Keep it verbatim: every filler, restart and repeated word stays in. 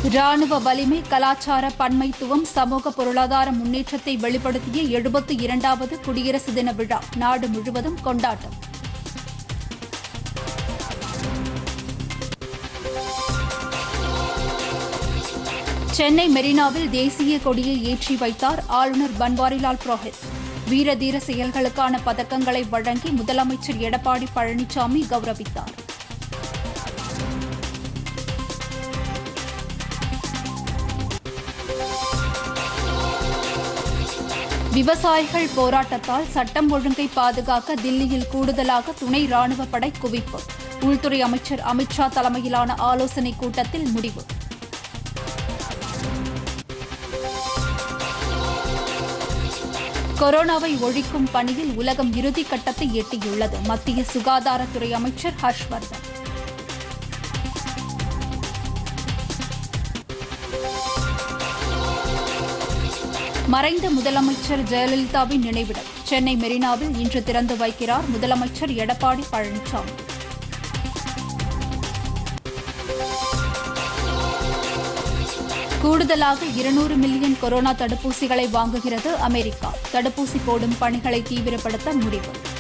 ராணுவ வலிமை, கலாச்சார பன்மைத்துவம், சமூக பொருளாதார முன்னேற்றத்தை வெளிப்படுத்திய எழுபத்தி இரண்டாவது குடியரசு தின விழா நாடு முழுவதும் கொண்டாட்டம். சென்னை மெரினாவில் தேசிய கொடியை ஏற்றி வைத்தார் ஆளுநர் பன்வாரிலால் புரோஹித். வீர தீர செயல்களுக்கான பதக்கங்களை வழங்கி முதலமைச்சர் எடப்பாடி பழனிசாமி கௌரவித்தார். விவசாயிகள் போராட்டத்தால் சட்டம் ஒழுங்கை பாதுகாக்க தில்லியில் கூடுதலாக துணை ராணுவ படை குவிப்பு. உள்துறை அமைச்சர் அமித் ஷா தலைமையிலான ஆலோசனைக் கூட்டத்தில் முடிவு. கொரோனாவை ஒழிக்கும் பணியில் உலகம் இறுதிக்கட்டத்தை எட்டியுள்ளது. மத்திய சுகாதாரத்துறை அமைச்சர் ஹர்ஷ்வர்தன். மறைந்த முதலமைச்சர் ஜெயலலிதாவின் நினைவிடம் சென்னை மெரினாவில் இன்று திறந்து வைக்கிறார் முதலமைச்சர் எடப்பாடி பழனிசாமி. கூடுதலாக இருநூறு மில்லியன் கொரோனா தடுப்பூசிகளை வாங்குகிறது அமெரிக்கா. தடுப்பூசி போடும் பணிகளை தீவிரப்படுத்த முடிவு.